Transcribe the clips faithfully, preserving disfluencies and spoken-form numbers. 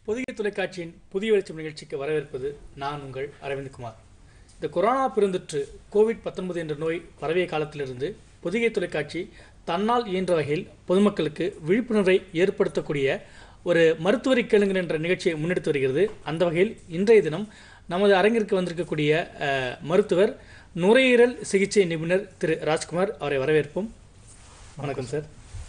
புதிய தொலைக்காட்சியின் புதிய வெளிச்சம் நிகழ்ச்சிக்கு வரவேற்பது நான் உங்கள் அரவிந்த்குமார். இந்த கொரோனா பெருந்தொற்று கோவிட் பத்தொன்பது என்ற நோய் பரவிய காலத்திலிருந்து புதிய தொலைக்காட்சி தன்னால் இயன்ற வகையில் பொதுமக்களுக்கு விழிப்புணர்வை ஏற்படுத்தக்கூடிய ஒரு மருத்துவரை கேளுங்கள் என்ற நிகழ்ச்சியை முன்னெடுத்து வருகிறது. அந்த வகையில் இன்றைய தினம் நமது அரங்கிற்கு வந்திருக்கக்கூடிய மருத்துவர் நுரையீரல் சிகிச்சை நிபுணர் திரு ராஜ்குமார், அவரை வரவேற்போம். வணக்கம் சார்.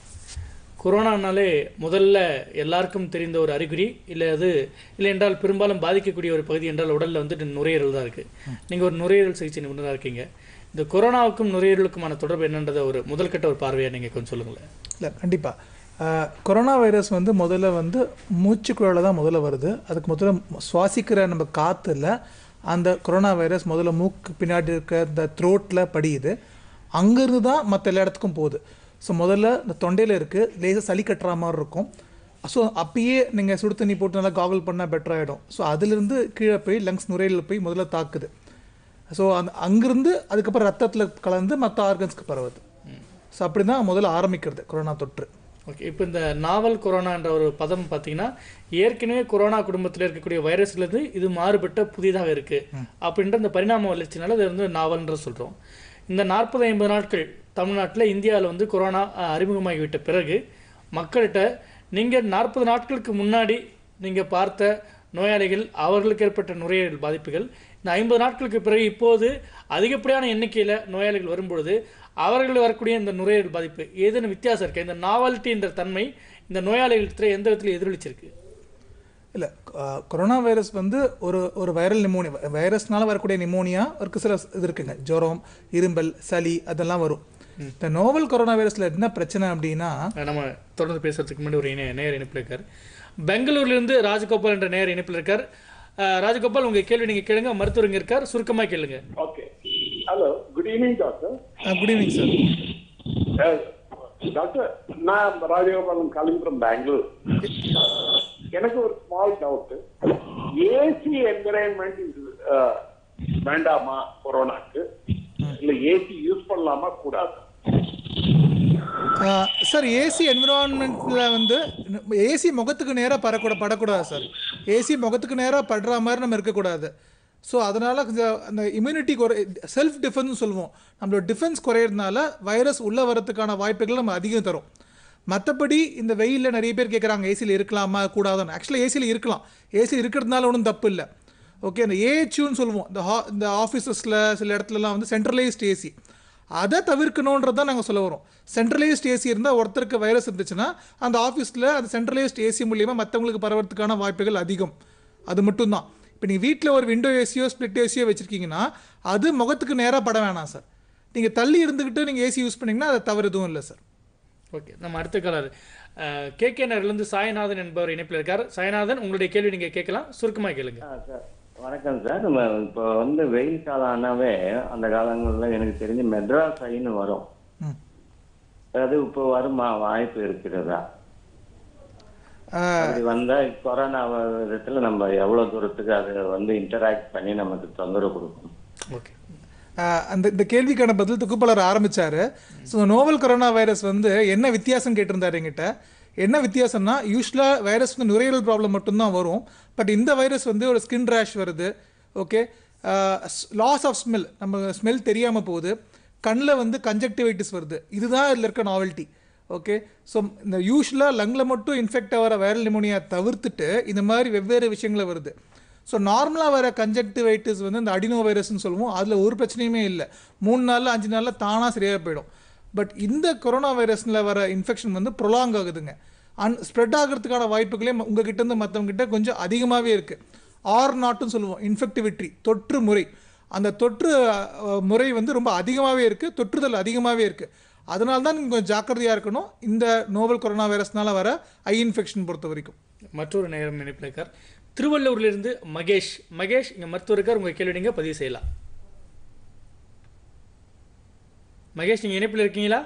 கொரோனானாலே முதல்ல எல்லாருக்கும் தெரிந்த ஒரு அறிகுறி இல்லை, அது இல்லை என்றால் பெரும்பாலும் பாதிக்கக்கூடிய ஒரு பகுதி என்றால் உடலில் வந்துட்டு நுரையீரல் தான் இருக்குது. நீங்கள் ஒரு நுரையீரல் சிகிச்சை நிபுணராக இருக்கீங்க. இந்த கொரோனாவுக்கும் நுரையீரலுக்குமான தொடர்பு என்னன்றதை ஒரு முதல் கட்ட ஒரு பார்வையாக நீங்கள் கொஞ்சம் சொல்லுங்களேன். இல்லை, கண்டிப்பாக கொரோனா வைரஸ் வந்து முதல்ல வந்து மூச்சுக்குழாயில் தான் முதல்ல வருது. அதுக்கு முதல்ல சுவாசிக்கிற நம்ம காற்றுல அந்த கொரோனா வைரஸ் முதல்ல மூக்கு பின்னாடி இருக்க இந்த த்ரோட்டில் படியுது. அங்கேருந்து தான் மற்ற எல்லா இடத்துக்கும் போகுது. ஸோ முதல்ல இந்த தொண்டையில் இருக்குது, லேசாக சளி கட்டுற மாதிரி இருக்கும். ஸோ அப்பயே நீங்கள் சுடு தண்ணி போட்டு நல்லா காகல் பண்ணால் பெட்டர் ஆகிடும். ஸோ அதிலிருந்து கீழே போய் லங்ஸ் நுரையீரல் போய் முதல்ல தாக்குது. ஸோ அந்த அங்கேருந்து அதுக்கப்புறம் ரத்தத்தில் கலந்து மற்ற ஆர்கன்ஸ்க்கு பரவுது. ஸோ அப்படி தான் முதல்ல ஆரம்பிக்கிறது கொரோனா தொற்று. ஓகே, இப்போ இந்த நாவல் கொரோனா என்ற ஒரு பதம் பார்த்தீங்கன்னா ஏற்கனவே கொரோனா குடும்பத்தில் இருக்கக்கூடிய வைரஸ்லேருந்து இது மாறுபட்ட புதிதாக இருக்குது அப்படின்ற இந்த பரிணாம வளர்ச்சினால அது வந்து நாவல்ன்ற சொல்கிறோம். இந்த நாற்பது ஐம்பது நாட்கள் தமிழ்நாட்டில் இந்தியாவில் வந்து கொரோனா அறிமுகமாகிவிட்ட பிறகு மக்கள்கிட்ட நீங்கள் நாற்பது நாட்களுக்கு முன்னாடி நீங்கள் பார்த்த நோயாளிகள், அவர்களுக்கு ஏற்பட்ட நுரையீரல் பாதிப்புகள், இந்த ஐம்பது நாட்களுக்கு பிறகு இப்போது அதிகப்படியான எண்ணிக்கையில் நோயாளிகள் வரும்பொழுது அவர்கள் வரக்கூடிய இந்த நுரையீரல் பாதிப்பு ஏதேனும் வித்தியாசம் இருக்குது? இந்த நாவல்ட்டி என்ற தன்மை இந்த நோயாளிகளுக்கு எந்த விதத்தில் எதிரொலிச்சிருக்கு? இல்லை, கொரோனா வைரஸ் வந்து ஒரு ஒரு வைரல் நிமோனியா, வைரஸ்னால வரக்கூடிய நிமோனியா ஒரு சில இது இருக்குங்க. ஜுரம், இரும்பல், சளி அதெல்லாம் வரும். இந்த நோவல் கொரோனா வைரஸில் என்ன பிரச்சனை அப்படின்னா, நம்ம தொடர்ந்து பேசுறதுக்கு முன்னாடி ஒரு இணைய நேர் இணைப்பில் இருக்கார். பெங்களூர்லேருந்து ராஜகோபால் என்ற நேர் இணைப்பில் இருக்கார். ராஜகோபால், உங்கள் கேள்வி நீங்கள் கேளுங்க, மருத்துவர் இங்கே இருக்கார், சுருக்கமாக கேளுங்க. Okay. Hello, good evening doctor. Good evening sir. Doctor, நான் ராஜகோபாலன் காலிங் ஃப்ரம் பெங்களூர். எனக்கு ஒரு ஸ்மால் டவுட். ஏசி என்விரான்மெண்ட் வேண்டாமா கொரோனாக்கு, இல்ல ஏசி யூஸ் பண்ணலாமா கூடாது? சார், ஏசி என்விரான்மெண்ட்ல வந்து ஏசி முகத்துக்கு நேராக படக்கூட படக்கூடாது சார். ஏசி முகத்துக்கு நேராக படுற மாதிரி நம்ம இருக்கக்கூடாது. ஸோ அதனால் அந்த இம்யூனிட்டி குறை, செல்ஃப் டிஃபென்ஸ் சொல்லுவோம், நம்மளோட டிஃபென்ஸ் குறையிறதுனால வைரஸ் உள்ளே வரதுக்கான வாய்ப்புகள் நம்ம அதிகம் தரும். மற்றபடி இந்த வெயிலில் நிறைய பேர் கேட்குறாங்க ஏசியில் இருக்கலாமா கூடாதுன்னு. ஆக்சுவலாக ஏசியில் இருக்கலாம், ஏசி இருக்கிறதுனால ஒன்றும் தப்பு இல்லை. ஓகே, இந்த ஏஹெச்யூன்னு சொல்லுவோம், இந்த ஹா இந்த ஆஃபீஸஸில் சில இடத்துலலாம் வந்து சென்ட்ரலைஸ்ட் ஏசி, அதை தவிர்க்கணுன்றது தான் நாங்கள் சொல்ல வரோம். சென்ட்ரலைஸ்ட் ஏசி இருந்தால் ஒருத்தருக்கு வைரஸ் இருந்துச்சுன்னா அந்த ஆஃபீஸில் அந்த சென்ட்ரலைஸ்ட் ஏசி மூலியமாக மற்றவங்களுக்கு பரவறதுக்கான வாய்ப்புகள் அதிகம். அது மட்டும்தான். இப்போ நீங்கள் வீட்டில் ஒரு விண்டோ ஏசியோ ஸ்பிளிட் ஏசியோ வச்சுருக்கீங்கன்னா அது முகத்துக்கு நேராக பட வேணாம் சார். நீங்கள் தள்ளி இருந்துக்கிட்டு நீங்கள் ஏசி யூஸ் பண்ணிங்கன்னா அது தவறு எதுவும் இல்லை சார். ஓகே, நம்ம அடுத்த காலர் கே கே நகர்லேருந்து சாய்நாதன் என்பவர் இணைப்பில் இருக்கார். சாய்நாதன், உங்களுடைய கேள்வி நீங்கள் கேட்கலாம், சுருக்கமாக கேளுங்க. சார் வணக்கம் சார். நம்ம இப்போ வந்து வெயில் காலம் ஆனாவே அந்த காலங்களில் எனக்கு தெரிஞ்சு மெட்ராஸ் ஐன்னு வரும். அது இப்போ வருமா, வாய்ப்பு இருக்கிறதா? அப்படி வந்தால் கொரோனா விதத்தில் நம்ம எவ்வளோ தூரத்துக்கு அதை வந்து இன்டராக்ட் பண்ணி நமக்கு தொந்தரவு கொடுக்கும்? ஓகே, அந்த இந்த கேள்விக்கான பதில் தொகுப்பாளர் ஆரம்பித்தார். ஸோ நோவல் கொரோனா வைரஸ் வந்து என்ன வித்தியாசம் கேட்டிருந்தார் என்கிட்ட. என்ன வித்தியாசம்னா, யூஸ்வலாக வைரஸ் வந்து நுரையீரல் ப்ராப்ளம் மட்டும்தான் வரும். பட் இந்த வைரஸ் வந்து ஒரு ஸ்கின் ரேஷ் வருது. ஓகே, லாஸ் ஆஃப் ஸ்மெல், நம்ம ஸ்மெல் தெரியாமல் போகுது. கண்ணில் வந்து கன்ஜக்டிவைட்டிஸ் வருது. இதுதான் இதில் இருக்க நாவல்ட்டி. ஓகே, ஸோ இந்த யூஸ்வலாக லங்கில் மட்டும் இன்ஃபெக்ட் ஆகிற வைரல் நிமோனியா தவிர்த்துட்டு இந்த மாதிரி வெவ்வேறு விஷயங்களை வருது. ஸோ நார்மலாக வர கன்ஜக்டிவைட்டிஸ் வந்து இந்த அடினோ வைரஸ்ன்னு சொல்லுவோம், அதில் ஒரு பிரச்சனையுமே இல்லை. மூணு நாளில் அஞ்சு நாளில் தானாக சரியாக போயிடும். பட் இந்த கொரோனா வைரஸில் வர இன்ஃபெக்ஷன் வந்து ப்ரொலாங் ஆகுதுங்க. அன் ஸ்ப்ரெட் ஆகிறதுக்கான வாய்ப்புகளே உங்ககிட்டேருந்து மற்றவங்ககிட்ட கொஞ்சம் அதிகமாகவே இருக்குது. ஆர் நாட்டுன்னு சொல்லுவோம், இன்ஃபெக்டிவிட்டி, தொற்று முறை. அந்த தொற்று முறை வந்து ரொம்ப அதிகமாகவே இருக்குது, தொற்றுதல் அதிகமாகவே இருக்குது. அதனால தான் நீங்கள் கொஞ்சம் ஜாக்கிரதையாக இருக்கணும் இந்த நோவல் கொரோனா வைரஸ்னால வர ஐ இன்ஃபெக்ஷன் பொறுத்த வரைக்கும். மற்றொரு நேரம் இணைப்பில் இருக்கார். திருவள்ளூர்லேருந்து மகேஷ். மகேஷ், இங்கே மருத்துவர் இருக்கார், உங்கள் கேள்வி நீங்கள் பதிவு செய்யலாம். மகேஷ், நீங்கள் இணைப்பில் இருக்கீங்களா?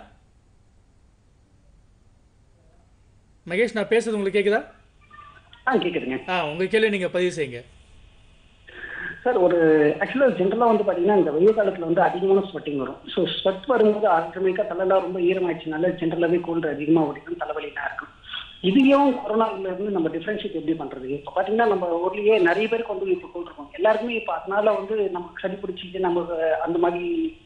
மகேஷ், நான் பேசுறது உங்களுக்கு கேட்குதா? ஆ கேட்குதுங்க. ஆ, உங்கள் கேள்வி நீங்கள் பதிவு செய்யுங்க சார். ஒரு ஆக்சுவலாக ஜென்ரலாக வந்து பார்த்தீங்கன்னா இந்த வெயில் காலத்தில் வந்து அதிகமான ஸ்வெட்டிங் வரும். ஸோ ஸ்வெட் வரும்போது ஆட்டோமேட்டிக்காக தலைலாம் ரொம்ப ஈரமாயிடுச்சுனால ஜென்ரலாகவே கோல்டு அதிகமாக ஓடிக்கும், தலைவலிலாம் இருக்கும். இதையும் கொரோனால இருந்து நம்ம டிஃபரன்ஷியேட் எப்படி பண்றது? இப்போ பாத்தீங்கன்னா நம்ம ஊர்லயே நிறைய பேருக்கு வந்து இப்போ கொண்டிருக்கோம், எல்லாருக்குமே இப்போ அதனால வந்து நமக்கு சளி பிடிச்சிட்டு நமக்கு அந்த மாதிரி.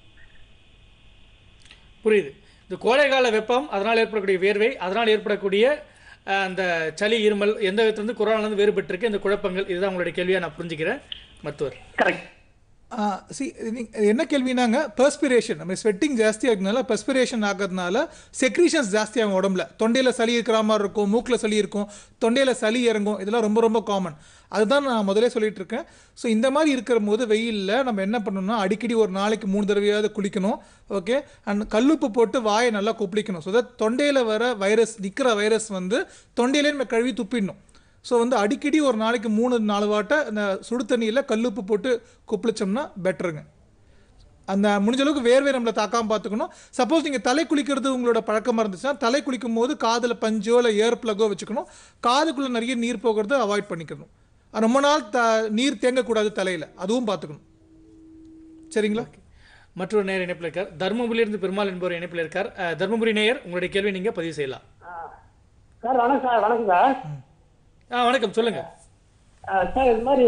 புரியுது. இந்த கோடைகால வெப்பம், அதனால் ஏற்படக்கூடிய வேர்வை, அதனால் ஏற்படக்கூடிய அந்த சளி இருமல் எந்த விதத்துலேருந்து கொரோனாலேருந்து வேறுபட்டிருக்கு, இந்த குழப்பங்கள், இதுதான் உங்களுடைய கேள்வியாக நான் புரிஞ்சுக்கிறேன் மருத்துவர். கரெக்ட். சி என்ன கேள்வினாங்க, பெர்ஸ்பிரேஷன், நம்ம ஸ்வெட்டிங் ஜாஸ்தி ஆகுறதுனால பெர்ஸ்பிரேஷன் ஆகிறதுனால செக்ரீஷன்ஸ் ஜாஸ்தி ஆகும் உடம்புல. தொண்டையில் சளி இருக்கிற மாதிரி இருக்கும், மூக்கில் சளி இருக்கும், தொண்டையில் சளி இறங்கும், இதெல்லாம் ரொம்ப ரொம்ப காமன். அதுதான் நான் முதலே சொல்லிட்டு இருக்கேன். ஸோ இந்த மாதிரி இருக்கிற போது வெயிலில் நம்ம என்ன பண்ணணும்னா அடிக்கடி ஒரு நாளைக்கு மூணு தடவையாவது குளிக்கணும். ஓகே, அண்ட் கல்லுப்பு போட்டு வாயை நல்லா கொப்பளிக்கணும். ஸோ தட் தொண்டையில் வர வைரஸ், நிற்கிற வைரஸ் வந்து தொண்டையிலே நம்ம கழுவி துப்பிடணும். ஸோ வந்து அடிக்கடி ஒரு நாளைக்கு மூணு நாலு வாட்டை அந்த சுடு தண்ணியில் கல்லுப்பு போட்டு கொப்பளிச்சோம்னா பெட்டருங்க. அந்த முடிஞ்ச அளவுக்கு வேர்வை நம்மளை தாக்காமல் பார்த்துக்கணும். சப்போஸ் நீங்கள் தலை குளிக்கிறது உங்களோட பழக்கமாக இருந்துச்சுன்னா தலை குளிக்கும் போது காதில் பஞ்சோ இல்லை ஏர் ப்ளக்கோ வச்சுக்கணும். காதுக்குள்ளே நிறைய நீர் போகிறத அவாய்ட் பண்ணிக்கணும். ரொம்ப நாள் த நீர் தேங்கக்கூடாது தலையில், அதுவும் பார்த்துக்கணும். சரிங்களா? மற்றொரு நேயர் இணைப்பில் இருக்கார், தர்மபுரியிலிருந்து பெருமாள் என்பவர் இணைப்பில் இருக்கார். தர்மபுரி நேயர், உங்களுடைய கேள்வி நீங்கள் பதிவு செய்யலாம். சார் வணக்கம் சார். வணக்கம் சார். ஆ வணக்கம், சொல்லுங்க சார். இது மாதிரி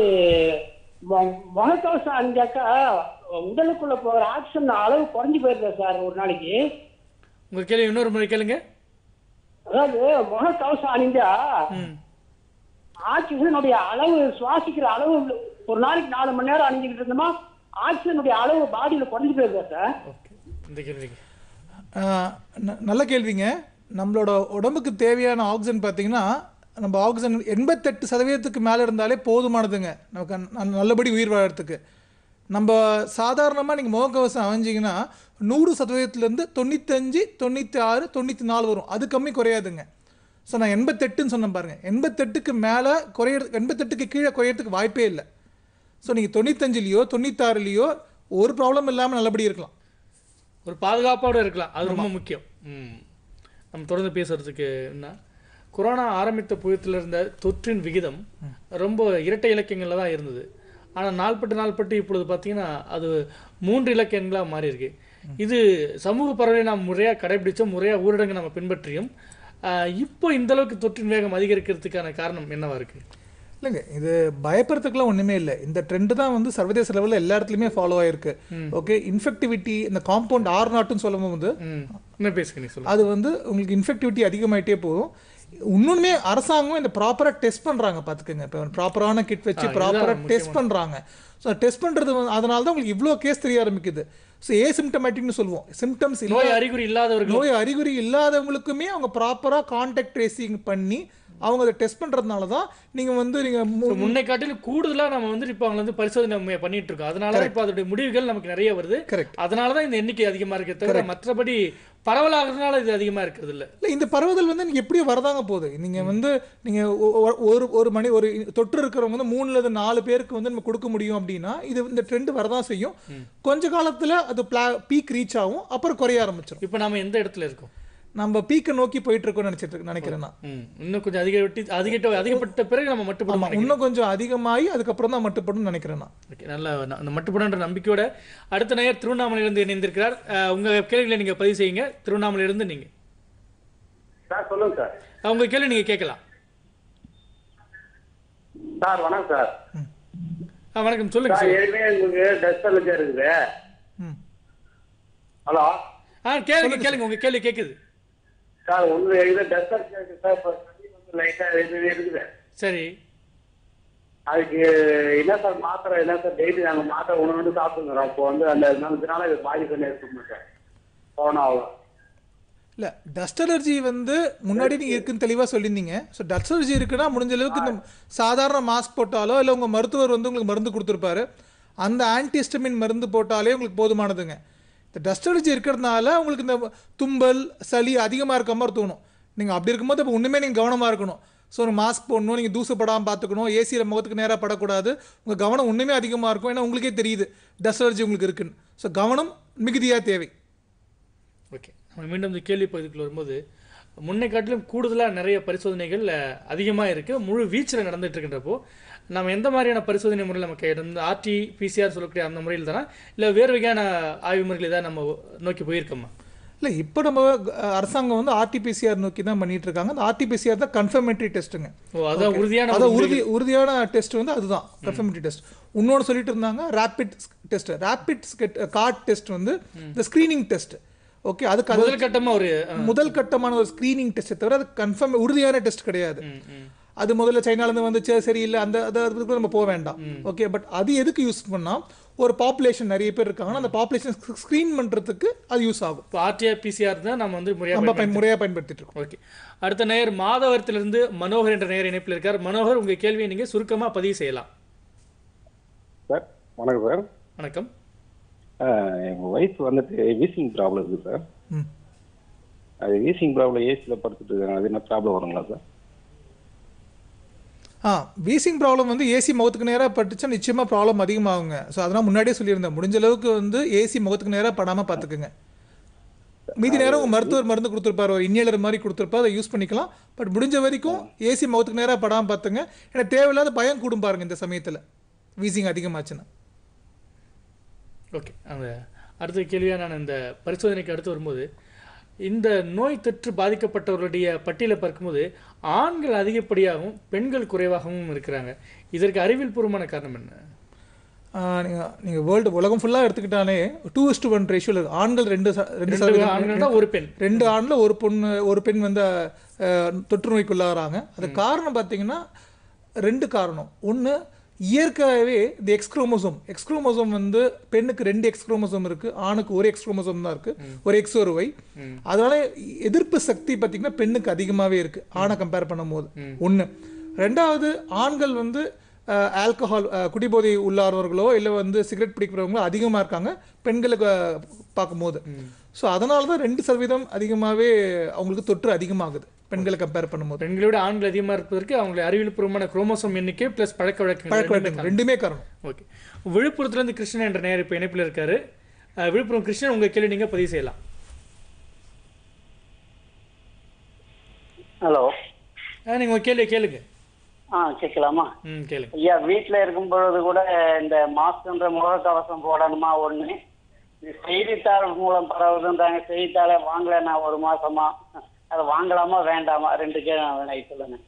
முகக்கவசம் அணிஞ்சாக்கா உடலுக்குள்ள போகிற ஆக்சிஜன் அளவு குறைஞ்சி போயிருந்தா சார் ஒரு நாளைக்கு. உங்க கேள்வி இன்னொரு முறை கேளுங்க. அதாவது முகக்கவசம் அணிஞ்சா ஆக்சிஜனுடைய அளவு, சுவாசிக்கிற அளவு ஒரு நாளைக்கு நாலு மணி நேரம் அணிஞ்சுக்கிட்டு இருந்தோமா ஆக்சிஜனுடைய அளவு பாடியில் குறைஞ்சி போயிருந்தா சார். இந்த கேள்விங்க நல்ல கேள்விங்க. நம்மளோட உடம்புக்கு தேவையான ஆக்சிஜன் பார்த்தீங்கன்னா நம்ம ஆக்சிஜன் எண்பத்தெட்டு சதவீதத்துக்கு மேலே இருந்தாலே போதுமானதுங்க நமக்கு நல்லபடி உயிர் வாழறதுக்கு. நம்ம சாதாரணமாக நீங்கள் முகக்கவசம் அணிஞ்சிங்கன்னா நூறு சதவீதத்துலேருந்து தொண்ணூத்தஞ்சு தொண்ணூற்றி ஆறு தொண்ணூற்றி நாலு வரும், அது கம்மி குறையாதுங்க. ஸோ நான் எண்பத்தெட்டுன்னு சொன்னேன் பாருங்கள், எண்பத்தெட்டுக்கு மேலே குறைய எண்பத்தெட்டுக்கு கீழே குறையிறதுக்கு வாய்ப்பே இல்லை. ஸோ நீங்கள் தொண்ணூத்தஞ்சுலேயோ தொண்ணூத்தாறுலேயோ ஒரு ப்ராப்ளம் இல்லாமல் நல்லபடி இருக்கலாம், ஒரு பாதுகாப்போடு இருக்கலாம். அது ரொம்ப முக்கியம். நம்ம தொடர்ந்து பேசுறதுக்கு என்ன, கொரோனா ஆரம்பித்த புயத்தில் இருந்த தொற்றின் விகிதம் ரொம்ப இரட்டை இலக்கியங்களில் தான் இருந்தது. ஆனால் நாள்பட்டு நாள்பட்டு இப்பொழுது பார்த்தீங்கன்னா அது மூன்று இலக்க எண்களாக மாறி இருக்கு. இது சமூக பரவலை நாம் முறையாக கடைபிடிச்சோம், முறையாக ஊரடங்கு நம்ம பின்பற்றியும் இப்போ இந்த அளவுக்கு தொற்றின் வேகம் அதிகரிக்கிறதுக்கான காரணம் என்னவா இருக்கு? இல்லைங்க, இது பயப்படுறதுக்குலாம் ஒன்றுமே இல்லை. இந்த ட்ரெண்டு தான் வந்து சர்வதேச லெவலில் எல்லா இடத்துலையுமே ஃபாலோ ஆயிருக்கு. ஓகே, இன்ஃபெக்டிவிட்டி இந்த காம்பவுண்ட் ஆர் நாட்டுன்னு சொல்லும் போது அது வந்து உங்களுக்கு இன்ஃபெக்டிவிட்டி அதிகமாயிட்டே போகும். இன்னொன்றுமே அரசாங்கம் இந்த ப்ராப்பராக டெஸ்ட் பண்ணுறாங்க, பார்த்துக்கோங்க. இப்போ ப்ராப்பரான கிட் வச்சு ப்ராப்பராக டெஸ்ட் பண்ணுறாங்க. ஸோ டெஸ்ட் பண்ணுறது அதனால தான் உங்களுக்கு இவ்வளோ கேஸ் தெரிய ஆரம்பிக்குது. ஸோ ஏ சிம்டமேட்டிக்னு சொல்லுவோம், சிம்டம்ஸ் நோய் அறிகுறி இல்லாதவர்கள், நோய் அறிகுறி இல்லாதவங்களுக்குமே அவங்க ப்ராப்பராக கான்டாக்ட் ட்ரேசிங் பண்ணி அவங்க அதை டெஸ்ட் பண்ணுறதுனால தான் நீங்கள் வந்து நீங்கள் முன்னை காட்டிலும் கூடுதலாக நம்ம வந்து இப்போ அவங்க வந்து பரிசோதனை பண்ணிட்டு இருக்கோம். அதனால தான் இப்போ அதோடைய முடிவுகள் நமக்கு நிறைய வருது. கரெக்ட். அதனால தான் இந்த எண்ணிக்கை அதிகமாக இருக்கிறது தவிர மற்றபடி பரவலாகிறதுனால இது அதிகமாக இருக்கிறது இல்லை. இல்லை, இந்த பரவுதல் வந்து நீங்கள் எப்படியும் வரதாங்க போகுது. நீங்கள் வந்து நீங்கள் ஒரு ஒரு மணி ஒரு தொற்று இருக்கிறவங்க வந்து மூணுலேருந்து நாலு பேருக்கு வந்து நம்ம கொடுக்க முடியும் அப்படின்னா இது இந்த ட்ரெண்ட் வரதான் செய்யும். கொஞ்ச காலத்தில் அது பிளா பீக் ரீச் ஆகும், அப்புறம் குறைய ஆரம்பிச்சிடும். இப்போ நம்ம எந்த இடத்துல இருக்கோம்? நம்ம பீக்கை நோக்கி போயிட்டு இருக்கோம்னு நினைச்சிட்டு நினைக்கிறேன். இன்னும் கொஞ்சம் அதிகப்பட்டு அதிகட்ட அதிகப்பட்ட பிறகு நம்ம மட்டுப்படும், இன்னும் கொஞ்சம் அதிகமாகி அதுக்கப்புறம் தான் மட்டுப்படும் நினைக்கிறேன். நல்ல அந்த மட்டுப்படுன்ற நம்பிக்கையோட அடுத்த நேயர் திருவண்ணாமலையிலிருந்து இணைந்திருக்கிறார். உங்க கேள்விகளை நீங்க பதிவு செய்யுங்க. திருவண்ணாமலையிலிருந்து நீங்க சார் சொல்லுங்க சார். உங்க கேள்வி நீங்க கேட்கலாம் சார். வணக்கம் சார். வணக்கம், சொல்லுங்க சார். ஏற்கனவே உங்களுக்கு டஸ்ட் அலர்ஜி இருக்குது. ஹலோ. ஆ கேளுங்க கேளுங்க, உங்க கேள்வி கேட்குது சார். ஒன்று இது டஸ்ட் அலர்ஜி இருக்குது சார். இப்போ தண்ணி வந்து லைட்டாக இருக்குது. சரி, அதுக்கு என்ன சார் மாத்திரை என்ன சார் டெய்லி நாங்கள் மாத்திரை உணவு வந்து சாப்பிட்டுக்கிறோம். இப்போ வந்து அந்த இதனால இது பாதிப்பு இருக்குங்க சார். கொரோனாவில் இல்லை, டஸ்ட் அலர்ஜி வந்து முன்னாடி நீங்கள் இருக்குன்னு தெளிவாக சொல்லியிருந்தீங்க. ஸோ டஸ்ட் அலர்ஜி இருக்குன்னா முடிஞ்ச அளவுக்கு இந்த சாதாரண மாஸ்க் போட்டாலோ இல்லை உங்கள் மருத்துவர் வந்து உங்களுக்கு மருந்து கொடுத்துருப்பாரு, அந்த ஆன்டிஹிஸ்டமின் மருந்து போட்டாலே உங்களுக்கு போதுமானதுங்க. இந்த டஸ்ட் அலர்ஜி இருக்கிறதுனால உங்களுக்கு இந்த தும்பல் சளி அதிகமாக இருக்க மாதிரி தோணும். நீங்கள் அப்படி இருக்கும்போது இப்போ ஒன்றுமே நீங்கள் கவனமாக இருக்கணும். ஸோ ஒரு மாஸ்க் போடணும், நீங்கள் தூசுப்படாமல் பார்த்துக்கணும், ஏசியில் முகத்துக்கு நேராக படக்கூடாது. உங்கள் கவனம் ஒன்றுமே அதிகமாக இருக்கும், ஏன்னா உங்களுக்கே தெரியுது டஸ்ட் அலர்ஜி உங்களுக்கு இருக்குன்னு. ஸோ கவனம் மிகுதியாக தேவை. ஓகே, நம்ம மீண்டும் இந்த கேள்வி பகுதிக்குள்ள வரும்போது முன்னை காட்டிலும் கூடுதலாக நிறைய பரிசோதனைகள் அதிகமாக இருக்குது, முழு வீச்சில் நடந்துகிட்டு இருக்கின்றப்போ நம்ம எந்த மாதிரியான பரிசோதனை முறையில் நமக்கு இருந்து ஆர்டி பிசிஆர் சொல்லக்கூடிய அந்த முறையில் தானே இல்லை வேறு வகையான ஆய்வு முறைகள் தான் நம்ம நோக்கி போயிருக்கோமா? இல்லை இப்போ நம்ம அஹ், அரசாங்கம் வந்து ஆர்டிபிசிஆர் நோக்கி தான் பண்ணிட்டு இருக்காங்க. அந்த ஆர்டிபிசிஆர் தான் கன்ஃபர்மேட்டரி டெஸ்ட்டுங்க. ஓ அதான் உறுதியான அதான் உறுதி உறுதியான டெஸ்ட் வந்து அதுதான் கன்ஃபர்மேட்டரி டெஸ்ட். இன்னொன்று சொல்லிட்டு இருந்தாங்க rapid test. Rapid card test வந்து இந்த ஸ்க்ரீனிங் டெஸ்ட். ஓகே, அதுக்கு அது முதல் கட்டமா ஒரு முதல் கட்டமான ஒரு ஸ்க்ரீனிங் டெஸ்ட்டை தவிர அது கன்ஃபார்ம் உறுதியான டெஸ்ட் கிடையாது. அது முதல்ல சைனாலேருந்து வந்துச்சு சரியில்லை அந்த அதுக்கு நம்ம போக வேண்டாம். ஓகே, பட் அது எதுக்கு யூஸ் பண்ணால் ஒரு பாப்புலேஷன் நிறைய பேர் இருக்காங்கன்னா அந்த பாப்புலேஷன் ஸ்க்ரீன் பண்ணுறதுக்கு அது யூஸ் ஆகும். இப்போ ஆர்டிஆர் பிசிஆர் தான் நம்ம வந்து முறையாக நம்ம பயன் முறையாக பயன்படுத்திட்டு இருக்கோம். ஓகே, அடுத்த நேயர் மாதவரத்திலிருந்து மனோகர் என்ற நேயர் இணைப்பில் இருக்கார். மனோகர், உங்கள் கேள்வியை நீங்கள் சுருக்கமாக பதிவு செய்யலாம். சார் வணக்கம் சார். வணக்கம். எங்கள் ஒய்ஃப் வந்துட்டு வீசிங் ப்ராப்ளம் இருக்குது சார். ம் அது வீசிங் ப்ராப்ளம் ஏசியில் படுத்துட்டு இருக்காங்க. அது என்ன ப்ராப்ளம் வருங்களா சார்? ஆ வீசிங் ப்ராப்ளம் வந்து ஏசி முகத்துக்கு நேராக பட்டுச்சா நிச்சயமாக ப்ராப்ளம் அதிகமாகுங்க. ஸோ அதெல்லாம் முன்னாடியே சொல்லியிருந்தேன். முடிஞ்ச அளவுக்கு வந்து ஏசி முகத்துக்கு நேராக படாமல் பார்த்துக்குங்க. மீதி நேரம் உங்கள் மருத்துவர் மருந்து கொடுத்துருப்பார், ஒரு இன்ஹேலர் மாதிரி கொடுத்துருப்பார், அதை யூஸ் பண்ணிக்கலாம். பட் முடிஞ்ச வரைக்கும் ஏசி முகத்துக்கு நேராக படாமல் பார்த்துங்க. ஏன்னா தேவையில்லாத பயம் கூடும் பாருங்க இந்த சமயத்தில் வீசிங் அதிகமாச்சுன்னா. ஓகே, அந்த அடுத்த கேள்வியாக நான் இந்த பரிசோதனைக்கு அடுத்து வரும்போது இந்த நோய் தொற்று பாதிக்கப்பட்டவர்களுடைய பட்டியலை பார்க்கும்போது ஆண்கள் அதிகப்படியாகவும் பெண்கள் குறைவாகவும் இருக்கிறாங்க. இதற்கு அறிவியல் பூர்வமான காரணம் என்ன? நீங்கள் நீங்கள் வேர்ல்டு உலகம் ஃபுல்லாக எடுத்துக்கிட்டாலே டூ இஸ் டு ஒன் ரேஷியோவில் இருக்குது. ஆண்கள் ரெண்டு ச- ரெண்டு சதவீதம் ஆண்கள் தான் ஒரு பெண். ரெண்டு ஆண்டில் ஒரு பொண்ணு ஒரு பெண் வந்து அஹ், தொற்று நோய்க்குள்ளாகிறாங்க. அது காரணம் பார்த்தீங்கன்னா ரெண்டு காரணம். ஒன்று இயற்கையாகவே இந்த எக்ஸ்க்ரோமோசோம் எக்ஸ்க்ரோமோசோம் வந்து பெண்ணுக்கு ரெண்டு எக்ஸ்க்ரோமோசோம் இருக்குது, ஆணுக்கு ஒரு எக்ஸ்க்ரோமோசோம் தான் இருக்குது, ஒரு எக்ஸ் ஒரு ஒய். அதனால எதிர்ப்பு சக்தி பார்த்தீங்கன்னா பெண்ணுக்கு அதிகமாகவே இருக்குது ஆணை கம்பேர் பண்ணும்போது. ஒன்று. ரெண்டாவது, ஆண்கள் வந்து ஆல்கஹால் குடிபோதை உள்ளாதவர்களோ இல்லை வந்து சிகரெட் பிடிக்கிறவங்களோ அதிகமாக இருக்காங்க பெண்களுக்கு அஹ், பார்க்கும்போது. ஸோ அதனால தான் ரெண்டு சதவீதம் அதிகமாகவே அவங்களுக்கு தொற்று அதிகமாகுது பெண்களை கம்பேர் பண்ணும்போது. பெண்களை விட ஆண்கள் அதிகமாக இருப்பதற்கு அவங்களை அறிவியல் பூர்வமான குரோமோசோம் எண்ணிக்கை ப்ளஸ் பழக்க பழக்க வழக்கம் வழக்கம் ரெண்டுமே காரணம். ஓகே, விழுப்புரத்துலேருந்து கிருஷ்ணன் என்ற நேயர் இப்போ இணைப்பில் இருக்காரு. அஹ், விழுப்புரம் கிருஷ்ணன், உங்கள் கேள்வி நீங்கள் பதிவு செய்யலாம். ஹலோ. நீங்கள் உங்கள் கேள்வியை கேளுங்க. ஆ கேட்கலாமா? ம் கேளுங்க. ஐயா, வீட்டில் இருக்கும் பொழுது கூட இந்த மாஸ்க்ன்ற முகக்கவசம் போடணுமா ஒன்று, இந்த செய்தித்தாள் மூலம் பரவுதுன்றாங்க, செய்தித்தாளை வாங்கல நான் ஒரு மாசமா, அதை வாங்கலாமா வேண்டாமா, ரெண்டு கேள்வி சொல்லுங்க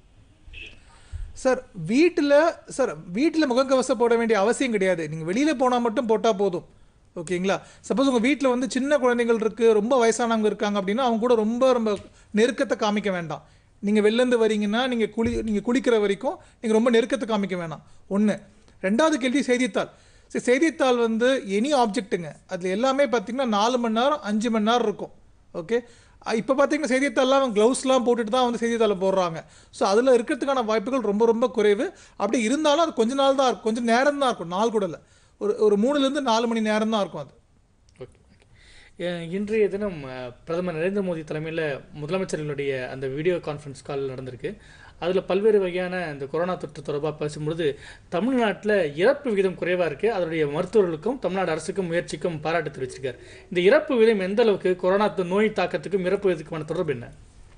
சார். வீட்டில் சார் வீட்டில் முகக்கவசம் போட வேண்டிய அவசியம் கிடையாது. நீங்கள் வெளியில் போனால் மட்டும் போட்டால் போதும். ஓகேங்களா? சப்போஸ் உங்கள் வீட்டில் வந்து சின்ன குழந்தைகள் இருக்குது, ரொம்ப வயசானவங்க இருக்காங்க அப்படின்னா அவங்க கூட ரொம்ப ரொம்ப நெருக்கத்தை காமிக்க வேண்டாம். நீங்கள் வெளிலேருந்து வரீங்கன்னா நீங்கள் குளி நீங்கள் குளிக்கிற வரைக்கும் நீங்கள் ரொம்ப நெருக்கத்தை காமிக்க வேணாம். ஒன்று. ரெண்டாவது கேள்வி செய்தித்தாள். சரி, செய்தித்தாள் வந்து எனி ஆப்ஜெக்ட்டுங்க, அதில் எல்லாமே பார்த்தீங்கன்னா நாலு மணி நேரம் அஞ்சு மணி நேரம் இருக்கும். ஓகே, இப்போ பார்த்தீங்கன்னா செய்தித்தாள்லாம் க்ளவுஸ்லாம் போட்டுட்டு தான் வந்து செய்தித்தாளை போடுறாங்க. ஸோ அதில் இருக்கிறதுக்கான வாய்ப்புகள் ரொம்ப ரொம்ப குறைவு. அப்படி இருந்தாலும் அது கொஞ்ச நாள் தான் இருக்கும், கொஞ்சம் நேரம் தான் இருக்கும், நாள் கூட இல்லை, ஒரு ஒரு மூணுலேருந்து நாலு மணி நேரம் தான் இருக்கும் அது. Okay okay. அஹ், இன்றைய தினம் அஹ், பிரதமர் நரேந்திர மோடி தலைமையில் முதலமைச்சர்களுடைய அந்த வீடியோ கான்ஃபரன்ஸ் கால் நடந்திருக்கு. அதில் பல்வேறு வகையான இந்த கொரோனா தொற்று தொடர்பாக பேசும்பொழுது தமிழ்நாட்டில் இறப்பு விகிதம் குறைவாக இருக்குது, அதனுடைய மருத்துவர்களுக்கும் தமிழ்நாடு அரசுக்கும் முயற்சிக்கும் பாராட்டு தெரிவிச்சிருக்கார். இந்த இறப்பு விகிதம் எந்த அளவுக்கு கொரோனா நோய் தாக்கத்துக்கும் இறப்பு விகிதத்துக்குமான தொடர்பு என்ன?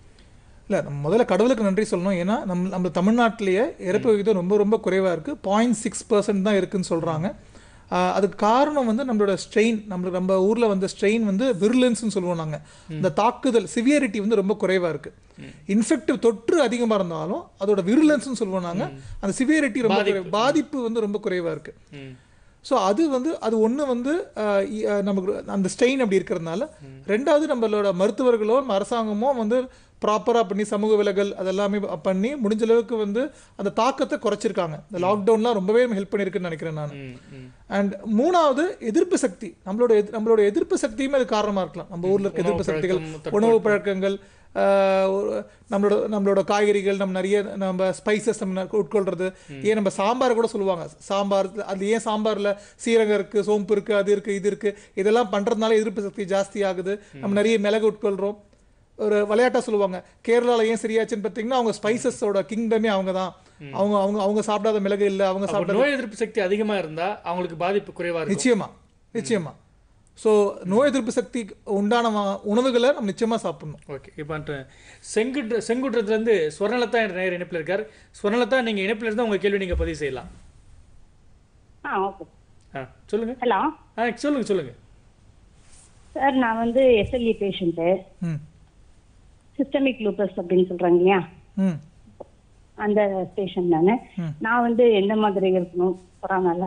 இல்லை, நம்ம முதல்ல கடவுளுக்கு நன்றி சொல்லணும். ஏன்னா நம்ம நம்ம தமிழ்நாட்டிலேயே இறப்பு விகிதம் ரொம்ப ரொம்ப குறைவாக இருக்குது. பாயிண்ட் சிக்ஸ் பர்சன்ட் தான் இருக்குதுன்னு சொல்கிறாங்க. அதுக்கு காரணம் வந்து நம்மளோட ஸ்ட்ரெயின், நம்மளுக்கு நம்ம ஊரில் வந்து ஸ்ட்ரெயின் வந்து விருலன்ஸ்னு சொல்லுவோம் நாங்கள். இந்த தாக்குதல் சிவியரிட்டி வந்து ரொம்ப குறைவாக இருக்குது. இன்ஃபெக்டிவ் தொற்று அதிகமாக இருந்தாலும் அதோட விருலன்ஸ்னு சொல்லுவோம் நாங்கள், அந்த சிவியரிட்டி ரொம்ப குறை- பாதிப்பு வந்து ரொம்ப குறைவாக இருக்குது. ஸோ அது வந்து அது ஒன்று வந்து அஹ், இ- அஹ், நமக்கு அந்த ஸ்ட்ரெயின் அப்படி இருக்கிறதுனால. ரெண்டாவது, நம்மளோட மருத்துவர்களோ நம்ம அரசாங்கமோ வந்து ப்ராப்பராக பண்ணி சமூக விலகல் அதெல்லாமே பண்ணி முடிஞ்ச அளவுக்கு வந்து அந்த தாக்கத்தை குறைச்சிருக்காங்க. இந்த லாக்டவுன்லாம் ரொம்பவே ஹெல்ப் பண்ணியிருக்குன்னு நினைக்கிறேன் நான். அண்ட் மூணாவது, எதிர்ப்பு சக்தி. நம்மளோட எதிர்- நம்மளோட எதிர்ப்பு சக்தியுமே அது காரணமாக இருக்கலாம். நம்ம ஊரில் இருக்க எதிர்ப்பு சக்திகள், உணவு பழக்கங்கள், ஆஹ், ஒரு- நம்மளோட நம்மளோட காய்கறிகள், நம்ம நிறைய நம்ம ஸ்பைசஸ் நம்ம உட்கொள்றது. ஏன் நம்ம சாம்பார் கூட சொல்லுவாங்க, சாம்பார் அது ஏன் சாம்பாரில் சீரகம் இருக்குது, சோம்பு இருக்குது, அது இருக்குது, இது இருக்குது, இதெல்லாம் பண்ணுறதுனால எதிர்ப்பு சக்தி ஜாஸ்தி ஆகுது. நம்ம நிறைய மிளகு உட்கொள்கிறோம். ஒரு விளையாட்டாக சொல்லுவாங்க, கேரளாவில் ஏன் சரியாச்சுன்னு பார்த்தீங்கன்னா அவங்க ஸ்பைசஸோட கிங்டமே அவங்க தான். அவங்க அவங்க அவங்க சாப்பிடாத மிளகு இல்லை, அவங்க அப்ப சாப்பிடாத. நோய் எதிர்ப்பு சக்தி அதிகமாக இருந்தால் அவங்களுக்கு பாதிப்பு குறைவாக இருக்கும். நிச்சயமா நிச்சயமா. ஸோ நோய் எதிர்ப்பு சக்தி உண்டான வ- உணவுகளை நம்ம நிச்சயமாக சாப்பிடணும். ஓகே, இப்போ செங்குன்ற செங்குன்றத்துலேருந்து ஸ்வர்ணலதா என்ற நேயர் இணைப்பில் இருக்கார். ஸ்வர்ணலதா, நீங்கள் இணைப்பில் இருந்தால் உங்கள் கேள்வி நீங்கள் பதிவு செய்யலாம். ஆ ஓகே. ஆ சொல்லுங்கள். ஹலோ. ஆ சொல்லுங்கள் சொல்லுங்கள். சார் நான் வந்து எஸ்எல்இ பேஷண்ட்டு, ம் சிஸ்டமிக் லூப்பஸ் அப்படின்னு சொல்றாங்க இல்லையா, ம் அந்த பேஷண்ட் நான். நான் வந்து எந்த மாதிரி இருக்கணும் கொரோனால?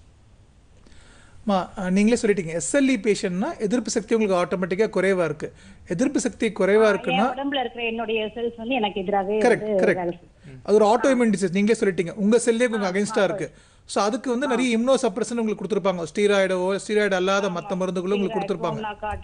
மா நீங்களே சொல்லிட்டீங்க எஸ்எல்இ பேஷண்ட்னா எதிர்ப்பு சக்தி உங்களுக்கு ஆட்டோமேட்டிக்காக குறைவாக இருக்குது. எதிர்ப்பு சக்தி குறைவாக இருக்குன்னா உடம்புல இருக்கிற என்னுடைய செல்ஸ் வந்து எனக்கு எதிராகவே கரெக்ட் கரெக்ட் அது ஒரு ஆட்டோ இம்யூன் டிசீஸ். நீங்களே சொல்லிட்டீங்க உங்கள் செல்லே உங்களுக்கு அகைன்ஸ்டாக இருக்குது. ஸோ அதுக்கு வந்து நிறைய இம்னோ சப்ரஷன் உங்களுக்கு கொடுத்துருப்பாங்க. ஸ்டீராய்டோ ஸ்டீராய்டு அல்லாத மற்ற மருந்துகளும் உங்களுக்கு கொடுத்துருப்பாங்க.